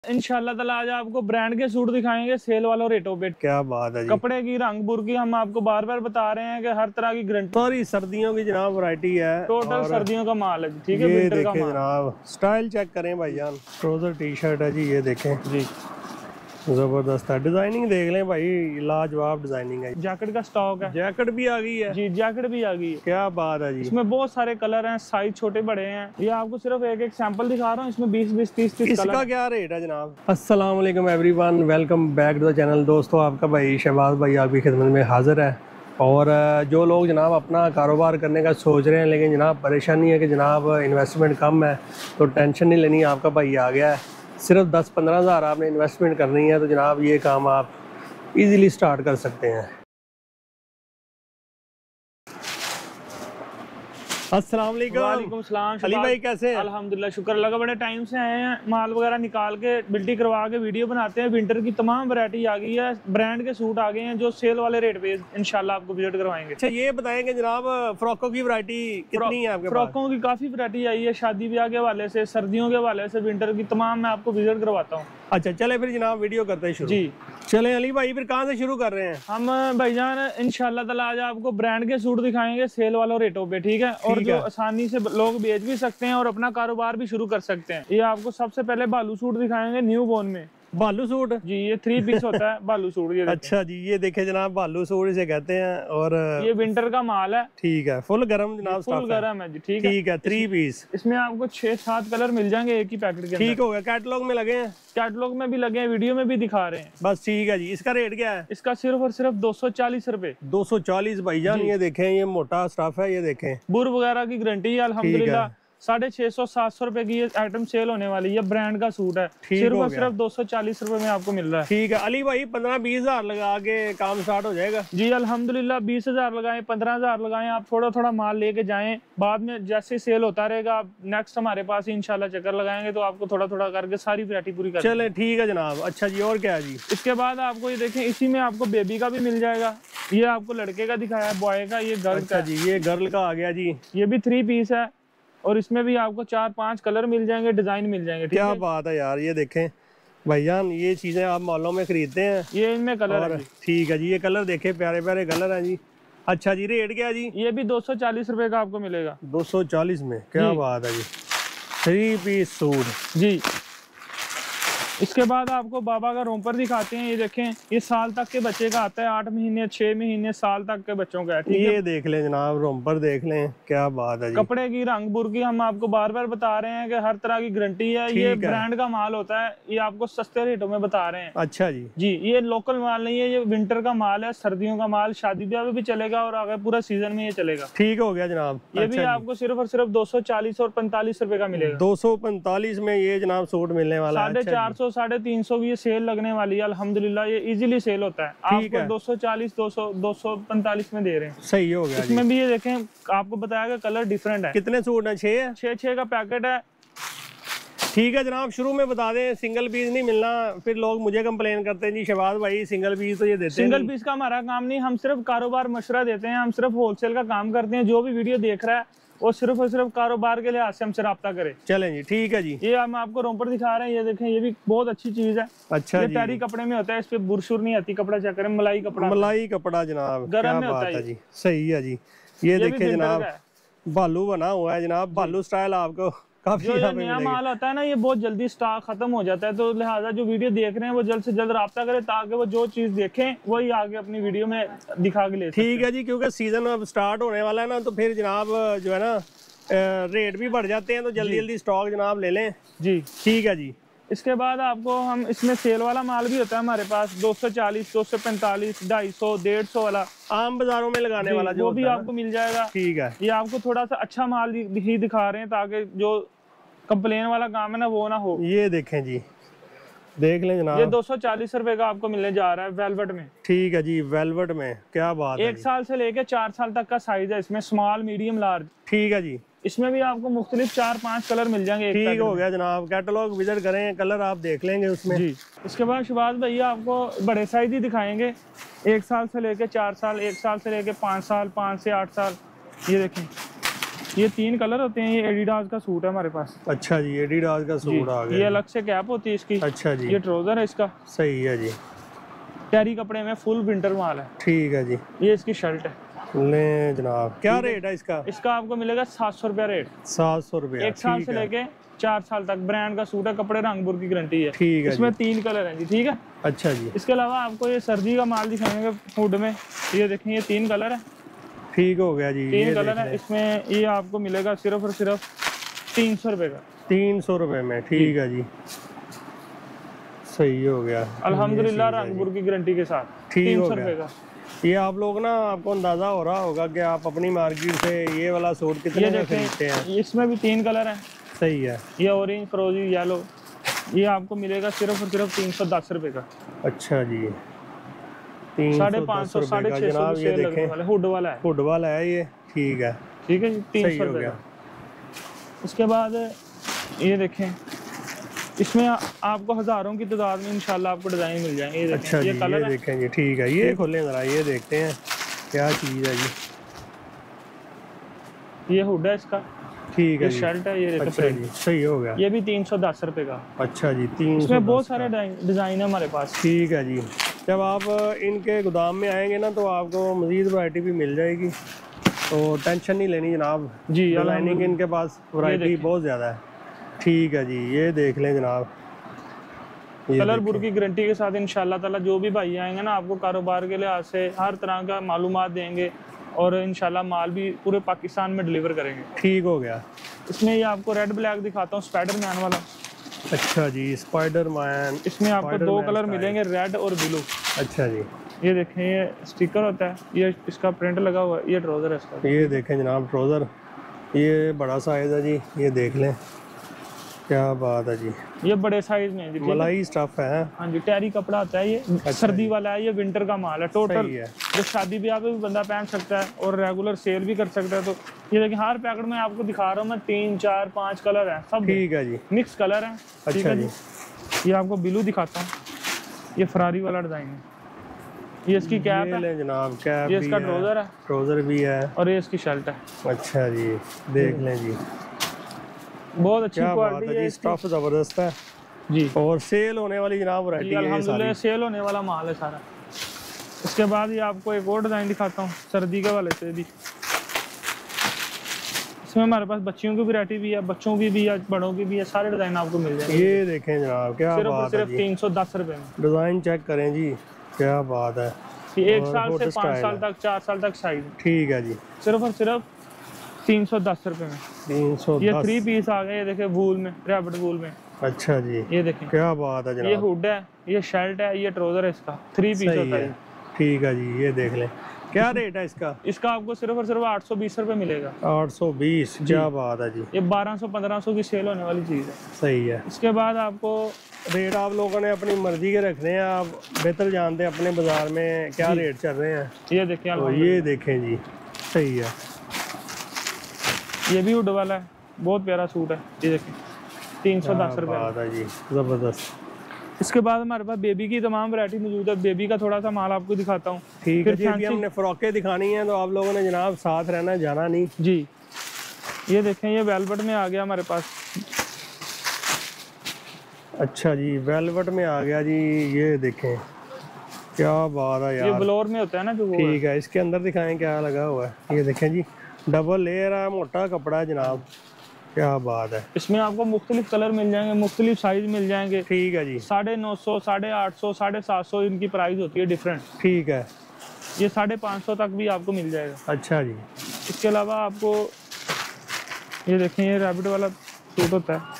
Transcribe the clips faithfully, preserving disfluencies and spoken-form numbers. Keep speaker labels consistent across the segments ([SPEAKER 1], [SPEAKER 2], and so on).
[SPEAKER 1] इंशाल्लाह ताला आज आपको ब्रांड के सूट दिखाएंगे सेल वालों रेटों पे।
[SPEAKER 2] क्या बात है जी।
[SPEAKER 1] कपड़े की रंग बुर की हम आपको बार बार बता रहे हैं कि हर तरह की गारंटी।
[SPEAKER 2] सारी सर्दियों की जनाब वैरायटी है,
[SPEAKER 1] टोटल सर्दियों का माल है, ठीक है।
[SPEAKER 2] ये
[SPEAKER 1] विंटर का
[SPEAKER 2] देखें
[SPEAKER 1] माल।
[SPEAKER 2] जनाब, स्टाइल चेक करें भाईजान। ट्राउजर टी शर्ट है जी, ये देखें
[SPEAKER 1] जी
[SPEAKER 2] जबरदस्त है। डिजाइनिंग देख लें भाई, लाजवाब डिजाइनिंग है।
[SPEAKER 1] जैकेट का स्टॉक है,
[SPEAKER 2] जैकेट भी आ गई है
[SPEAKER 1] जी जैकेट भी आ गई है।
[SPEAKER 2] क्या बात है जी।
[SPEAKER 1] इसमें बहुत सारे कलर हैं, साइज छोटे बड़े हैं। ये आपको सिर्फ एक एक सैंपल दिखा रहा हूँ, इसमें बीस बीस तीस तीस कलर।
[SPEAKER 2] इसका क्या रेट है जनाब? अस्सलाम वालेकुम everyone, welcome back to the channel. दोस्तों आपका भाई शहबाज भाई आपकी खिदमत में हाजिर है। और जो लोग जनाब अपना कारोबार करने का सोच रहे हैं लेकिन जनाब परेशानी है कि जनाब इन्वेस्टमेंट कम है, तो टेंशन नहीं लेनी, आपका भाई आ गया है। सिर्फ दस पंद्रह हज़ार आपने इन्वेस्टमेंट करनी है तो जनाब ये काम आप इजीली स्टार्ट कर सकते हैं। अस्सलाम वालेकुम।
[SPEAKER 1] वालेकुम सलाम।
[SPEAKER 2] अली भाई कैसे हैं?
[SPEAKER 1] अल्हम्दुलिल्लाह, शुक्र लगा, बड़े टाइम से आए हैं। माल वगैरह निकाल के बिल्टी करवा के वीडियो बनाते हैं। विंटर की तमाम वैरायटी आ गई है, ब्रांड के सूट आ गए हैं जो सेल वाले रेट पे इंशाल्लाह आपको विजिट करवाएंगे।
[SPEAKER 2] अच्छा ये बताएंगे जनाब, फ्रॉकों की वैरायटी कितनी है आपके पास?
[SPEAKER 1] फ्रॉकों की काफी वैरायटी आई है, शादी ब्याह के हवाले से, सर्दियों के हवाले से, विंटर की तमाम मैं आपको विजिट करवाता हूँ।
[SPEAKER 2] अच्छा चले फिर जनाब वीडियो करते हैं शुरू।
[SPEAKER 1] जी
[SPEAKER 2] चले अली भाई, फिर कहाँ से शुरू कर रहे हैं?
[SPEAKER 1] हम भाईजान इंशाल्लाह ताला आज आपको ब्रांड के सूट दिखाएंगे सेल वालों रेटों पे, ठीक है। और जो आसानी से लोग बेच भी सकते हैं और अपना कारोबार भी शुरू कर सकते हैं। ये आपको सबसे पहले बालू सूट दिखाएंगे न्यू बॉर्न में।
[SPEAKER 2] बालू सूट
[SPEAKER 1] जी, ये थ्री पीस होता है बालू सूट। ये
[SPEAKER 2] अच्छा जी, ये देखे जनाब, बालू सूट इसे कहते हैं और
[SPEAKER 1] ये विंटर का माल है।
[SPEAKER 2] ठीक है, फुल गरम जनाब,
[SPEAKER 1] फुल गरम है जी, ठीक है।
[SPEAKER 2] ठीक है, थ्री पीस।
[SPEAKER 1] इसमें आपको छह सात कलर मिल जाएंगे एक ही पैकेट के अंदर।
[SPEAKER 2] ठीक हो गया। कैटलॉग में लगे हैं?
[SPEAKER 1] कैटलॉग में भी लगे हैं, वीडियो में भी दिखा रहे हैं।
[SPEAKER 2] बस ठीक है जी। इसका रेट क्या है?
[SPEAKER 1] इसका सिर्फ और सिर्फ दो सौ चालीस रुपए।
[SPEAKER 2] दो सौ चालीस भाईजान। ये देखें, ये मोटा स्टफ है, ये देखें,
[SPEAKER 1] बुर वगैरह की गारंटी है अल्हम्दुलिल्लाह। साढ़े छह सौ सात सौ रुपए की ये आइटम सेल होने वाली है। ब्रांड का सूट है, सिर्फ और सिर्फ दो सौ चालीस रुपए में आपको मिल रहा है।
[SPEAKER 2] ठीक है अली भाई, पंद्रह बीस हजार लगा के काम स्टार्ट हो जाएगा
[SPEAKER 1] जी अल्हम्दुलिल्लाह। बीस हजार लगाएं, पंद्रह हजार लगाएं, आप थोड़ा थोड़ा माल लेके जाएं। बाद में जैसे सेल होता रहेगा आप नेक्स्ट हमारे पास ही इंशाल्लाह चक्कर लगाएंगे तो आपको थोड़ा थोड़ा करके सारी वैरायटी पूरी कर।
[SPEAKER 2] चले ठीक है जनाब। अच्छा जी, और क्या है जी?
[SPEAKER 1] इसके बाद आपको ये देखें, इसी में आपको बेबी का भी मिल जाएगा। ये आपको लड़के का दिखाया है, बॉय का, ये गर्ल का
[SPEAKER 2] जी। ये गर्ल का आ गया जी।
[SPEAKER 1] ये भी थ्री पीस है और इसमें भी आपको चार पांच कलर मिल जाएंगे, डिजाइन मिल जाएंगे।
[SPEAKER 2] क्या बात है यार। ये देखें भाईजान, ये चीजें आप मॉलों में खरीदते हैं,
[SPEAKER 1] ये इनमें कलर है।
[SPEAKER 2] ठीक है जी, ये कलर देखे, प्यारे प्यारे कलर हैं जी। अच्छा जी, रेट क्या जी?
[SPEAKER 1] ये भी दो सौ चालीस रुपए का आपको मिलेगा।
[SPEAKER 2] दो सौ चालीस में? क्या बात है जी। थ्री पीस सूट जी।
[SPEAKER 1] इसके बाद आपको बाबा का रोम्पर दिखाते हैं। ये देखें, ये साल तक के बच्चे का आता है, आठ महीने छह महीने साल तक के बच्चों का है, ठीक है।
[SPEAKER 2] ये देख लें जनाब, रोम्पर देख लें, क्या बात है जी।
[SPEAKER 1] कपड़े की रंग बुर की हम आपको बार बार बता रहे हैं कि हर तरह की गारंटी है। ये ब्रांड का माल होता है, ये आपको सस्ते रेटों में बता रहे हैं।
[SPEAKER 2] अच्छा जी।
[SPEAKER 1] जी, ये लोकल माल नहीं है, ये विंटर का माल है, सर्दियों का माल, शादी ब्याह में भी चलेगा और आगे पूरा सीजन में ये चलेगा।
[SPEAKER 2] ठीक हो गया जनाब।
[SPEAKER 1] ये भी आपको सिर्फ और सिर्फ दो सौ चालीस और पैंतालीस रुपए का मिलेगा।
[SPEAKER 2] दो सौ पैंतालीस में ये जनाब सूट मिलने वाला है।
[SPEAKER 1] साढ़े चार सौ साढ़े तीन सौ ये सेल लगने वाली है अल्हम्दुलिल्लाह। ये इजीली सेल होता है, आपको दो सौ चालीस दो सौ दो सौ पैंतालीस में दे रहे हैं।
[SPEAKER 2] सही हो गया।
[SPEAKER 1] इसमें भी ये देखें, आपको बताया गया कलर डिफरेंट है।
[SPEAKER 2] कितने सूट हैं? छह है?
[SPEAKER 1] छह छह का पैकेट है।
[SPEAKER 2] ठीक है जनाब, शुरू में बता दें, सिंगल पीस नहीं मिलना, फिर लोग मुझे कंप्लेन करते हैं जी शहबाज भाई सिंगल पीस तो ये देते हैं।
[SPEAKER 1] सिंगल पीस का हमारा काम नहीं, हम सिर्फ कारोबार मशवरा देते हैं, हम सिर्फ होलसेल का काम करते हैं। जो भी वीडियो देख रहा है वो सिर्फ और सिर्फ कारोबार के लिहाज से हमसे रब्ता करे।
[SPEAKER 2] चलें जी, ठीक है जी।
[SPEAKER 1] ये हम आपको रोम्पर दिखा रहे हैं, ये देखें, ये भी बहुत अच्छी चीज है।
[SPEAKER 2] अच्छा
[SPEAKER 1] ये टैरी कपड़े में होता है, इस पे बुरशुर नहीं आती, कपड़ा चेक करें, मलाई कपड़ा,
[SPEAKER 2] मलाई कपड़ा जनाब,
[SPEAKER 1] गरम में होता है
[SPEAKER 2] जी। सही है जी। ये देखे जनाब, बालू बना हुआ है जनाब, बालू स्टाइल आपको काफी
[SPEAKER 1] जो ये नया माल होता है ना, ये बहुत जल्दी स्टॉक खत्म हो जाता है, तो लिहाजा जो वीडियो देख रहे हैं वो जल्द से जल्द राब्ता करें ताकि वो जो चीज देखें वही आगे अपनी वीडियो में दिखा के ले।
[SPEAKER 2] ठीक है जी, क्योंकि सीजन अब स्टार्ट होने वाला है ना, तो फिर जनाब जो है ना रेट भी बढ़ जाते हैं, तो जल्दी जल्दी स्टॉक जनाब ले लें जी। ठीक है जी।
[SPEAKER 1] इसके बाद आपको हम इसमें सेल वाला माल भी होता है हमारे पास, दो सौ चालीस दो सौ पैंतालीस ढाई सौ डेढ़ सौ वाला
[SPEAKER 2] आम बाजारों में लगाने वाला जो
[SPEAKER 1] वो भी आपको मिल जाएगा।
[SPEAKER 2] ठीक है,
[SPEAKER 1] ये आपको थोड़ा सा अच्छा माल ही दिखा रहे हैं ताकि जो कंप्लेन वाला काम है ना वो ना हो। ये
[SPEAKER 2] देखें जी, देख लें जनाब,
[SPEAKER 1] ये दो सौ चालीस रुपए का आपको मिलने जा रहा है वेलवेट में।
[SPEAKER 2] ठीक है जी, वेलवेट में। क्या बात है।
[SPEAKER 1] एक साल से लेके चार साल तक का साइज है इसमें, स्मॉल मीडियम लार्ज।
[SPEAKER 2] ठीक है जी।
[SPEAKER 1] इसमें भी आपको मुख्तलिफ चार पांच कलर मिल जाएंगे।
[SPEAKER 2] ठीक हो गया जनाब, कैटलॉग विजिट करें, कलर आप देख लेंगे उसमें
[SPEAKER 1] जी। इसके बाद शहबाज भैया आपको बड़े साइज ही दिखाएंगे, एक साल से लेके चार साल, एक साल से लेके पाँच साल, पाँच से आठ साल। ये देखें, ये तीन कलर होते हैं। ये एडिडास का सूट है हमारे पास।
[SPEAKER 2] अच्छा जी, एडिडास का सूट आ गया।
[SPEAKER 1] ये अलग से कैप होती है इसकी।
[SPEAKER 2] अच्छा जी।
[SPEAKER 1] ये ट्राउजर है इसका।
[SPEAKER 2] सही है जी।
[SPEAKER 1] टैरी कपड़े में फुल विंटर माल है।
[SPEAKER 2] ठीक है जी।
[SPEAKER 1] ये इसकी शर्ट है।
[SPEAKER 2] ले जनाब, क्या रेट है इसका?
[SPEAKER 1] इसका आपको मिलेगा सात सौ रुपया रेट।
[SPEAKER 2] सात सौ रुपया।
[SPEAKER 1] एक साल से लेके चार साल तक ब्रांड का सूट है। कपड़े रंगपुर की गारंटी है।
[SPEAKER 2] ठीक है।
[SPEAKER 1] इसमें तीन कलर हैं जी। ठीक है।
[SPEAKER 2] अच्छा जी।
[SPEAKER 1] इसके अलावा आपको ये सर्दी का माल दिखाएंगे हुड में। ये देखें, ये तीन कलर है।
[SPEAKER 2] ठीक हो गया जी।
[SPEAKER 1] तीन कलर है इसमें। ये आपको मिलेगा सिर्फ और सिर्फ तीन सौ रुपए का।
[SPEAKER 2] तीन सौ रुपए में। ठीक है जी, सही हो गया
[SPEAKER 1] अल्हम्दुलिल्लाह, रंगपुर की गारंटी के साथ।
[SPEAKER 2] ठीक
[SPEAKER 1] तीन
[SPEAKER 2] हो
[SPEAKER 1] सौ
[SPEAKER 2] गया।
[SPEAKER 1] रुपए का।
[SPEAKER 2] ये आप लोग ना, आपको अंदाजा हो रहा होगा कि आप अपनी मार्केट से ये वाला सूट कितने में खरीदते हैं।
[SPEAKER 1] इसमें भी तीन कलर हैं।
[SPEAKER 2] सही है।
[SPEAKER 1] ये ऑरेंज, फिरोजी, येलो। ये आपको मिलेगा सिर्फ और सिर्फ तीन सौ दस रुपए का।
[SPEAKER 2] अच्छा जी, तीन
[SPEAKER 1] साढ़े पाँच सौ साढ़े छह सौ
[SPEAKER 2] जनाब। ये देखें,
[SPEAKER 1] हुड वाला है।
[SPEAKER 2] हुड वाला है ये। ठीक है।
[SPEAKER 1] ठीक है जी, तीन सौ रुपए का। उसके बाद ये देखें, इसमें आपको हजारों की तादाद में इंशाल्लाह आपको डिजाइन मिल जाएंगे। ये
[SPEAKER 2] अच्छा
[SPEAKER 1] ये
[SPEAKER 2] जी,
[SPEAKER 1] कलर
[SPEAKER 2] ये देखें जी। ठीक है, ये खोलें जरा, ये देखते हैं क्या चीज़ है जी।
[SPEAKER 1] ये हुड है इसका।
[SPEAKER 2] ठीक है।
[SPEAKER 1] ये शर्ट है। ये
[SPEAKER 2] अच्छा जी, सही हो गया।
[SPEAKER 1] ये भी तीन सौ दस रुपए का।
[SPEAKER 2] अच्छा जी, तीन।
[SPEAKER 1] इसमें बहुत सारे डिजाइन है हमारे पास।
[SPEAKER 2] ठीक है जी। जब आप इनके गोदाम में आएंगे ना तो आपको मजीद वैरायटी भी मिल जाएगी, तो टेंशन नहीं लेनी जनाब जी। डिजाइनिंग इनके पास वैरायटी बहुत ज़्यादा है। ठीक है जी, ये देख लें जनाब।
[SPEAKER 1] कलरपुर की गारंटी के साथ इंशाल्लाह ताला जो भी भाई आएंगे ना, आपको कारोबार के लिहाज से हर तरह का मालूमात देंगे और इंशाल्लाह माल भी पूरे पाकिस्तान में डिलीवर करेंगे।
[SPEAKER 2] ठीक हो गया।
[SPEAKER 1] इसमें ये आपको रेड ब्लैक दिखाता हूँ, स्पाइडर मैन वाला।
[SPEAKER 2] अच्छा जी, स्पाइडर मैन।
[SPEAKER 1] इसमें आपको दो कलर मिलेंगे, रेड और ब्लू।
[SPEAKER 2] अच्छा जी।
[SPEAKER 1] ये देखें, ये स्टिकर होता है। ये इसका प्रिंट लगा हुआ है। ये ट्राउजर है इसका।
[SPEAKER 2] ये देखें जनाब, ट्राउजर। ये बड़ा साइज है जी, ये देख लें। क्या बात है जी।
[SPEAKER 1] ये बड़े साइज में जी,
[SPEAKER 2] मलाई स्टफ है।
[SPEAKER 1] हाँ जी, टैरी कपड़ा आता है। ये अच्छा सर्दी वाला है। ये विंटर का माल है टोटल।
[SPEAKER 2] है।
[SPEAKER 1] जो शादी ब्याह पे भी बंदा पहन सकता है और रेगुलर सेल भी कर सकता है। तो ये देखिए, हर पैकेट में आपको दिखा रहा हूँ मैं, तीन चार पांच कलर है सब।
[SPEAKER 2] ठीक है जी,
[SPEAKER 1] मिक्स कलर है।
[SPEAKER 2] अच्छा जी।
[SPEAKER 1] ये आपको ब्लू दिखाता हूँ। ये फरारी वाला डिजाइन है। ये इसकी कैप है
[SPEAKER 2] जनाब, कैप।
[SPEAKER 1] ये इसका ट्राउजर है।
[SPEAKER 2] ट्राउजर भी है।
[SPEAKER 1] और ये इसकी शर्ट है।
[SPEAKER 2] अच्छा जी, देख लें जी।
[SPEAKER 1] बहुत अच्छी क्वालिटी है।
[SPEAKER 2] स्टफ जबरदस्त है
[SPEAKER 1] जी।
[SPEAKER 2] और सेल होने वाली जनाब वैरायटी है।
[SPEAKER 1] अल्हम्दुलिल्लाह सेल होने वाला माल है सारा। इसके बाद ये आपको एक और डिजाइन दिखाता हूँ सर्दी के वाले से भी। इसमें हमारे पास बच्चियों की वैरायटी भी है, बच्चों की भी है, बड़ों की भी है। सारे डिजाइन आपको मिल जाएंगे।
[SPEAKER 2] ये देखें जनाब, क्या
[SPEAKER 1] सिर्फ
[SPEAKER 2] बात है।
[SPEAKER 1] सिर्फ तीन सौ दस रुपए में।
[SPEAKER 2] डिजाइन चेक करें जी, क्या बात है।
[SPEAKER 1] एक साल से पाँच साल तक, चार साल तक साइज।
[SPEAKER 2] ठीक है जी।
[SPEAKER 1] सिर्फ और सिर्फ तीन सौ दस रुपए में।
[SPEAKER 2] तीन सौ।
[SPEAKER 1] ये थ्री पीस आ गए। ये देखे वूल में, रैबिट वूल में।
[SPEAKER 2] अच्छा जी,
[SPEAKER 1] ये देखें,
[SPEAKER 2] क्या बात है जनाब।
[SPEAKER 1] ये हुड है, ये शर्ट है, ये ट्राउजर है। इसका थ्री पीस होता है।
[SPEAKER 2] ठीक है जी, ये देख लें। क्या रेट है इसका?
[SPEAKER 1] इसका आपको सिर्फ और सिर्फ आठ सौ बीस रुपए मिलेगा।
[SPEAKER 2] आठ सौ बीस, क्या बात है जी।
[SPEAKER 1] ये बारह सौ पंद्रह सौ की सेल होने वाली चीज है।
[SPEAKER 2] सही है।
[SPEAKER 1] इसके बाद आपको
[SPEAKER 2] रेट आप लोगों ने अपनी मर्जी के रखने हैं, आप बेहतर जानते हैं अपने बाजार में क्या रेट चल रहे हैं।
[SPEAKER 1] ये देखें,
[SPEAKER 2] तो ये देखें जी, सही है।
[SPEAKER 1] ये भी हुड वाला है, बहुत प्यारा सूट है। ये देखें, तीन सौ दस रुपए
[SPEAKER 2] बात है जी, जबरदस्त।
[SPEAKER 1] इसके बाद हमारे पास बेबी की तमाम वैरायटी मौजूद है। बेबी का थोड़ा सा माल आपको दिखाता हूँ।
[SPEAKER 2] ठीक है जी। अभी हमने फ्रॉकें दिखानी है, तो आप लोगों ने जनाब साथ रहना, जाना नहीं
[SPEAKER 1] जी। ये देखें, ये वेलवेट में आ गया हमारे पास।
[SPEAKER 2] अच्छा जी, वेलवेट में आ गया जी। ये देखें, क्या बात है यार।
[SPEAKER 1] ये ब्लोर में होता है ना जो वो।
[SPEAKER 2] ठीक है, इसके अंदर दिखाएं क्या लगा हुआ है। ये देखें जी, डबल लेयर है, मोटा कपड़ा है जनाब, क्या बात है।
[SPEAKER 1] इसमें आपको मुख्तलिफ कलर मिल जाएंगे, मुख्तलिफ साइज मिल जाएंगे।
[SPEAKER 2] ठीक है जी।
[SPEAKER 1] साढ़े नौ सौ, साढ़े आठ सौ, साढ़े सात सौ इनकी प्राइस होती है डिफरेंट।
[SPEAKER 2] ठीक है।
[SPEAKER 1] ये साढ़े पाँच सौ तक भी आपको मिल जाएगा।
[SPEAKER 2] अच्छा जी।
[SPEAKER 1] इसके अलावा आपको ये देखें, ये रैबिट वाला सूट होता है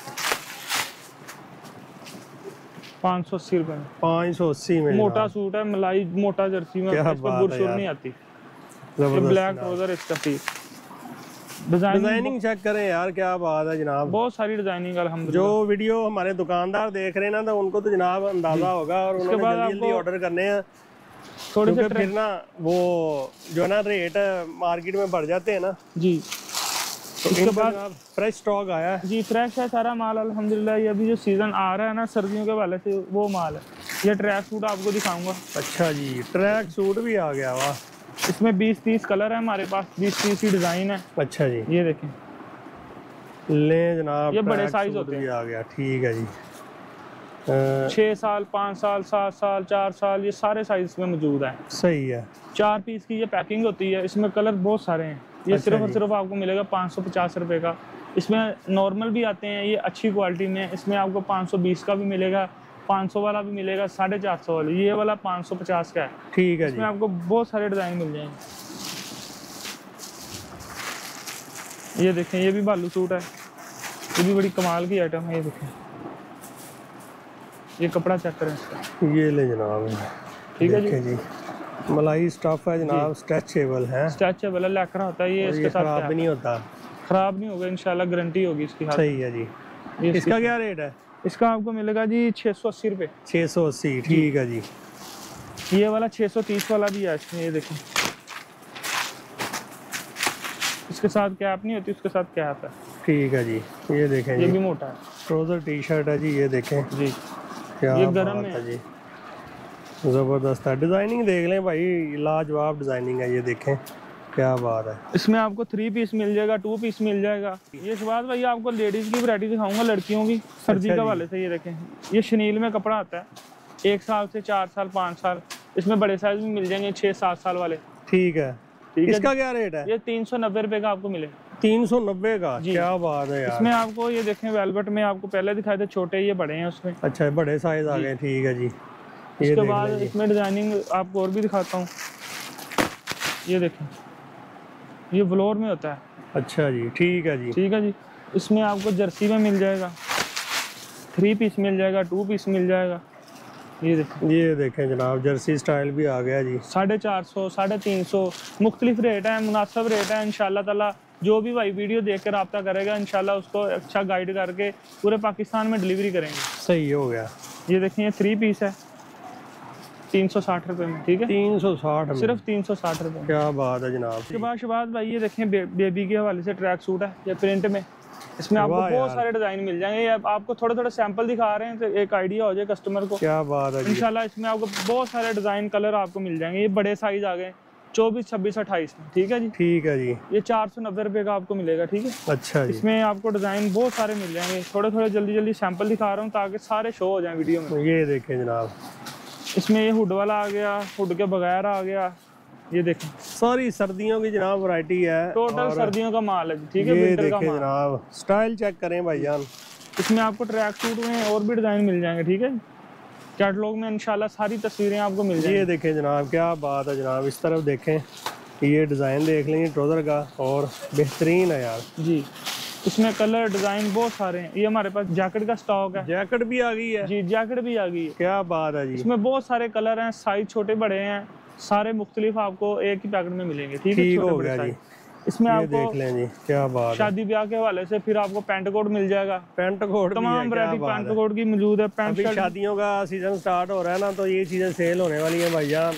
[SPEAKER 1] पाँच सौ अस्सी रुपए में।
[SPEAKER 2] पाँच सौ अस्सी में
[SPEAKER 1] मोटा सूट है, मलाई मोटा जर्सी में, बुरशुर नहीं आती। ब्लैक ट्राउजर इसका पीस।
[SPEAKER 2] डिजाइनिंग चेक करें यार, क्या बात है जनाब।
[SPEAKER 1] बहुत सारी डिजाइनिंग अल्हम्दुलिल्लाह।
[SPEAKER 2] जो वीडियो हमारे दुकानदार देख रहे हैं ना, तो उनको तो जनाब अंदाजा होगा और उन्होंने जल्दी जल्दी ऑर्डर करने हैं। थोड़ी से फिर ना वो जो है ना रेट मार्केट में बढ़ जाते हैं ना जी। तो इसके बाद फ्रेश स्टॉक आया है जी। फ्रेश है सारा माल अल्हम्दुलिल्लाह। ये अभी जो सीजन आ रहा है ना सर्दियों के वाले से, वो माल है। ये ट्रैक सूट आपको दिखाऊंगा। अच्छा जी, ट्रैक सूट भी आ गया। वाह,
[SPEAKER 1] इसमें बीस तीस कलर है हमारे पास, बीस तीस ही डिजाइन है।
[SPEAKER 2] अच्छा जी,
[SPEAKER 1] ये देखें,
[SPEAKER 2] ले जनाब,
[SPEAKER 1] ये बड़े साइज होते हैं।
[SPEAKER 2] आ गया, ठीक है जी।
[SPEAKER 1] छः साल, पाँच साल, सात साल, चार साल, ये सारे साइज में मौजूद है।
[SPEAKER 2] सही है।
[SPEAKER 1] चार पीस की ये पैकिंग होती है, इसमें कलर बहुत सारे हैं। ये
[SPEAKER 2] अच्छा
[SPEAKER 1] सिर्फ और
[SPEAKER 2] जी।
[SPEAKER 1] सिर्फ आपको मिलेगा पाँच सौ पचास रुपये का। इसमें नॉर्मल भी आते हैं, ये अच्छी क्वालिटी में। इसमें आपको पाँच सौ बीस का भी मिलेगा, पाँच सौ वाला भी मिलेगा, साढ़े चार सौ वाला, ये वाला पाँच सौ पचास का है।
[SPEAKER 2] ठीक है।
[SPEAKER 1] इसमें आपको बहुत सारे डिज़ाइन मिल जाएंगे। ये देखें, ये भी बालू सूट है, ये भी बड़ी कमाल की आइटम है। ये देखें, ये कपड़ा चेक करें इसका,
[SPEAKER 2] ये ले जनाब,
[SPEAKER 1] ठीक है
[SPEAKER 2] जी। मलाई स्टफ है जनाब, स्ट्रेचेबल है,
[SPEAKER 1] स्ट्रेचेबल है, लैक्रा होता है ये। इसके साथ
[SPEAKER 2] खराब भी नहीं होता,
[SPEAKER 1] खराब नहीं होगा इंशाल्लाह, गारंटी होगी इसकी।
[SPEAKER 2] सही है जी। इसका क्या रेट है?
[SPEAKER 1] इसका आपको मिलेगा जी छः सौ अस्सी रुपये।
[SPEAKER 2] छः सौ अस्सी, ठीक है जी।
[SPEAKER 1] ये वाला छः सौ तीस वाला भी है इसमें, ये देखें, इसके साथ कैप नहीं होती, उसके साथ कैप है।
[SPEAKER 2] ठीक है जी। ये देखें,
[SPEAKER 1] ये भी मोटा है,
[SPEAKER 2] ट्राउजर टी शर्ट है जी। ये देखें
[SPEAKER 1] जी,
[SPEAKER 2] क्या
[SPEAKER 1] ये गरम में
[SPEAKER 2] है जी, ज़बरदस्त है। डिज़ाइनिंग देख लें भाई, लाजवाब डिज़ाइनिंग है। ये देखें क्या बात है।
[SPEAKER 1] इसमें आपको थ्री पीस मिल जाएगा, टू पीस मिल जाएगा। ये शबाज भाई आपको लेडीज़ की वैरायटी दिखाऊंगा, लड़कियों की सर्दी
[SPEAKER 2] अच्छा
[SPEAKER 1] के हवाले से। ये देखें, ये शनील में कपड़ा आता है, एक साल से चार साल, पाँच साल। इसमें बड़े साइज भी मिल जाएंगे, छः सात साल वाले।
[SPEAKER 2] ठीक है,
[SPEAKER 1] ठीक है।
[SPEAKER 2] इसका क्या रेट है?
[SPEAKER 1] ये तीन सौ नब्बे रुपये का आपको मिलेगा।
[SPEAKER 2] तीन सौ नब्बे का, क्या बात है यार।
[SPEAKER 1] इसमें आपको ये देखें, वेलवेट में आपको पहले दिखाए थे छोटे, ये बड़े हैं उसमें।
[SPEAKER 2] अच्छा, बड़े साइज आ गए, ठीक है जी।
[SPEAKER 1] इसके बाद इसमें डिजाइनिंग आपको और भी दिखाता हूँ। ये देखें, ये फ्लोर में होता है।
[SPEAKER 2] अच्छा जी, ठीक है जी।
[SPEAKER 1] ठीक है जी। इसमें आपको जर्सी में मिल जाएगा, थ्री पीस मिल जाएगा, टू पीस मिल जाएगा। ये देखें,
[SPEAKER 2] ये देखें जनाब, जर्सी स्टाइल भी आ गया जी।
[SPEAKER 1] साढ़े चार सौ, साढ़े तीन सौ, मुख्तलिफ रेट है, मुनासिब रेट है। इंशाल्लाह ताला जो भी भाई वीडियो देख कर रब्ता करेगा, इंशाल्लाह उसको अच्छा गाइड करके पूरे पाकिस्तान में डिलीवरी करेंगे।
[SPEAKER 2] सही हो गया।
[SPEAKER 1] ये देखें, ये थ्री पीस है, तीन सौ साठ रुपये में। ठीक है,
[SPEAKER 2] तीन सौ साठ में,
[SPEAKER 1] सिर्फ तीन सौ साठ रुपये।
[SPEAKER 2] क्या बात है जनाब।
[SPEAKER 1] उसके बाद शबाज भाई ये देखें, बे, बेबी के हवाले से ट्रैक सूट है, ये प्रिंट में। इसमें आपको बहुत सारे डिजाइन मिल जाएंगे। ये आपको थोड़े थोड़े सैंपल दिखा रहे हैं तो एक आइडिया हो जाए कस्टमर को।
[SPEAKER 2] क्या बात है।
[SPEAKER 1] इंशाल्लाह इसमें आपको बहुत सारे डिजाइन कलर आपको मिल जाएंगे। ये बड़े साइज आ गए, चौबीस छब्बीस अट्ठाईस में। ठीक है जी,
[SPEAKER 2] ठीक है जी।
[SPEAKER 1] ये चार सौ नब्बे रुपये का आपको मिलेगा। ठीक है,
[SPEAKER 2] अच्छा जी।
[SPEAKER 1] इसमें आपको डिजाइन बहुत सारे मिल जाएंगे। थोड़े थोड़े जल्दी जल्दी सैंपल दिखा रहा हूँ ताकि सारे शो हो जाए वीडियो में।
[SPEAKER 2] ये देखें जनाब,
[SPEAKER 1] इसमें ये हुड वाला आ गया, हुड के बगैर आ गया। ये देखें,
[SPEAKER 2] सारी सर्दियों की जनाब वैरायटी है,
[SPEAKER 1] टोटल सर्दियों का माल है। ठीक है,
[SPEAKER 2] ये
[SPEAKER 1] विंटर का
[SPEAKER 2] देखें
[SPEAKER 1] माल।
[SPEAKER 2] जनाब, स्टाइल चेक करें भाईजान।
[SPEAKER 1] इसमें आपको ट्रैक सूट में और भी डिजाइन मिल जाएंगे। ठीक है, कैटलॉग में इंशाल्लाह सारी तस्वीरें आपको मिल जाएंगी।
[SPEAKER 2] ये देखें जनाब, क्या बात है जनाब। इस तरफ देखें, ये डिज़ाइन देख लेंगे ट्राउजर का, और बेहतरीन है यार
[SPEAKER 1] जी। इसमें कलर डिजाइन बहुत सारे हैं। ये हमारे पास जैकेट का स्टॉक है,
[SPEAKER 2] जैकेट भी आ गई है
[SPEAKER 1] जी, जैकेट भी आ गई है।
[SPEAKER 2] क्या बात है जी।
[SPEAKER 1] इसमें बहुत सारे कलर हैं, साइज छोटे बड़े हैं, सारे मुख्तलिफ आपको एक ही पैकेट में मिलेंगे। ठीक है,
[SPEAKER 2] ठीक
[SPEAKER 1] छोटे
[SPEAKER 2] हो
[SPEAKER 1] बड़े
[SPEAKER 2] गया
[SPEAKER 1] साइज।
[SPEAKER 2] जी।
[SPEAKER 1] इसमें
[SPEAKER 2] ये
[SPEAKER 1] आपको
[SPEAKER 2] देख लें जी, क्या बात है।
[SPEAKER 1] शादी ब्याह के हवाले से फिर आपको पैंट कोट मिल जाएगा,
[SPEAKER 2] पैंट कोट
[SPEAKER 1] तमाम वैरायटी पैंट कोट की मौजूद है। पैंट
[SPEAKER 2] अभी शादियों का सीजन स्टार्ट हो रहा है ना, तो ये चीजें सेल होने वाली है भाईजान।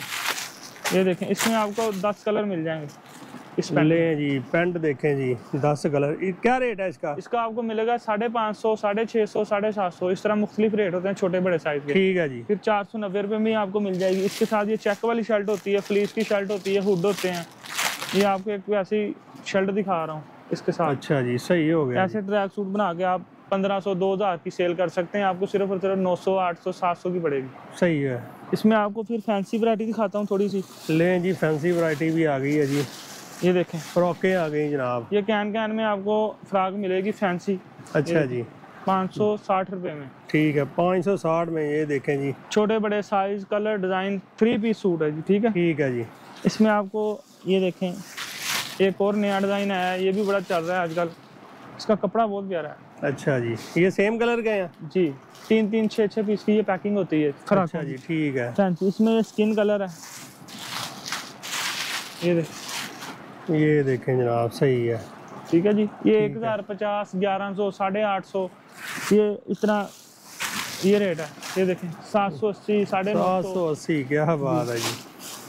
[SPEAKER 1] ये देखें, इसमें आपको दस कलर मिल जाएंगे। इस पैंट
[SPEAKER 2] ले जी, पैंट देखें जी, दस कलर। क्या रेट है इसका?
[SPEAKER 1] इसका आपको मिलेगा साढ़े पाँच सौ, साढ़े छः सौ, साढ़े सात सौ, इस तरह मुख्तलिफ रेट होते हैं छोटे बड़े साइज के।
[SPEAKER 2] ठीक है जी।
[SPEAKER 1] फिर चार सौ नब्बे रुपये में आपको मिल जाएगी। इसके साथ ये चेक वाली शर्ट होती है, फ्लीस की शर्ट होती है, हुड होते हैं। ये आपको एक वैसी शर्ट दिखा रहा हूँ इसके साथ।
[SPEAKER 2] अच्छा जी, सही हो गया।
[SPEAKER 1] ऐसे ट्रैक सूट बना के आप पंद्रह सौ दो हज़ार की सेल कर सकते हैं। आपको सिर्फ और सिर्फ नौ सौ आठ सौ सात सौ की पड़ेगी।
[SPEAKER 2] सही है।
[SPEAKER 1] इसमें आपको फिर फैंसी वैरायटी दिखाता हूँ थोड़ी सी।
[SPEAKER 2] ले जी, फैंसी वैरायटी भी आ गई है जी।
[SPEAKER 1] ये देखें,
[SPEAKER 2] फ्रॉकें आ गई जनाब।
[SPEAKER 1] ये कैन कैन में आपको फ्रॉक मिलेगी फैंसी।
[SPEAKER 2] अच्छा जी,
[SPEAKER 1] पाँच सौ साठ रुपये में।
[SPEAKER 2] ठीक है, पाँच सौ साठ में। ये देखें जी,
[SPEAKER 1] छोटे बड़े size, colour, design, three piece suit है जी। ठीक है,
[SPEAKER 2] ठीक है जी।
[SPEAKER 1] इसमें आपको ये देखें, एक और नया डिज़ाइन आया है, ये भी बड़ा चल रहा है आजकल। इसका कपड़ा बहुत प्यारा है।
[SPEAKER 2] अच्छा जी, ये सेम कलर के हैं
[SPEAKER 1] जी, तीन तीन छः छः पीस की ये पैकिंग होती है।
[SPEAKER 2] अच्छा जी, ठीक है।
[SPEAKER 1] फैंसी, इसमें ये स्किन कलर है। ये देख,
[SPEAKER 2] ये देखें जनाब, सही है।
[SPEAKER 1] ठीक है जी। ये एक हज़ार पचास, ग्यारह सौ, साढ़े आठ सौ, ये इतना ये रेट है। ये देखें, सात सौ अस्सी, साढ़े नौ
[SPEAKER 2] सात सौ अस्सी। क्या बात है जी।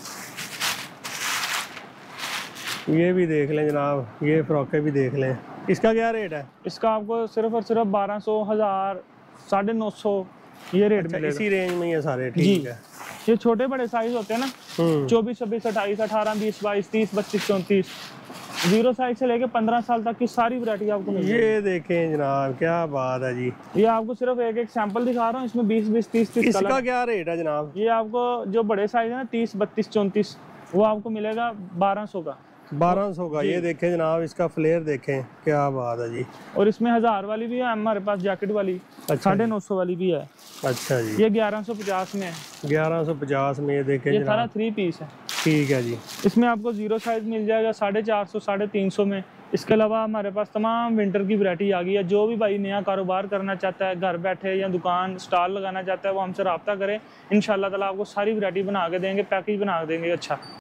[SPEAKER 2] ये भी देख लें जनाब, ये फ्रॉकें भी देख लें। इसका क्या रेट है?
[SPEAKER 1] इसका आपको सिर्फ और सिर्फ बारह सौ, हज़ार, साढ़े नौ सौ ये रेट
[SPEAKER 2] अच्छा,
[SPEAKER 1] मिलेगा।
[SPEAKER 2] इसी रेंज में ये सारे, ठीक है।
[SPEAKER 1] ये छोटे बड़े साइज होते हैं ना,
[SPEAKER 2] हम्म
[SPEAKER 1] चौबीस छब्बीस अट्ठाईस अठारह बीस बाईस तीस बत्तीस चौंतीस, जीरो साइज से लेके पंद्रह साल तक की सारी वैरायटी आपको मिल जाएगी।
[SPEAKER 2] ये देखें जनाब, क्या बात है जी।
[SPEAKER 1] ये आपको सिर्फ एक एक सैंपल दिखा रहा हूँ, इसमें बीस बीस तीस तीस
[SPEAKER 2] इसका
[SPEAKER 1] कलर।
[SPEAKER 2] क्या रेट है जनाब?
[SPEAKER 1] ये आपको जो बड़े साइज है ना तीस बत्तीस चौंतीस, वो आपको मिलेगा बारह सौ का।
[SPEAKER 2] बारह सौ का। ये देखें जनाब, इसका फ्लेयर देखें, क्या बात है जी।
[SPEAKER 1] और इसमें हजार वाली भी है हमारे पास, जैकेट वाली साढ़े नौ सौ वाली भी है।
[SPEAKER 2] अच्छा जी,
[SPEAKER 1] ये ग्यारह सौ पचास में है।
[SPEAKER 2] ग्यारह सौ पचास में ये देखें
[SPEAKER 1] ये
[SPEAKER 2] जनाब।
[SPEAKER 1] सारा थ्री पीस है।
[SPEAKER 2] ठीक है जी।
[SPEAKER 1] इसमें आपको जीरो साइज मिल जाएगा साढ़े चार सौ साढ़े तीन सौ में। इसके अलावा हमारे पास तमाम विंटर की वैरायटी आ गई है। जो भी भाई नया कारोबार करना चाहता है, घर बैठे या दुकान स्टॉल लगाना चाहता है, वो हमसे रब्ता करें। इंशाल्लाह ताला आपको सारी वैरायटी बना के देंगे, पैकेज बना के देंगे अच्छा।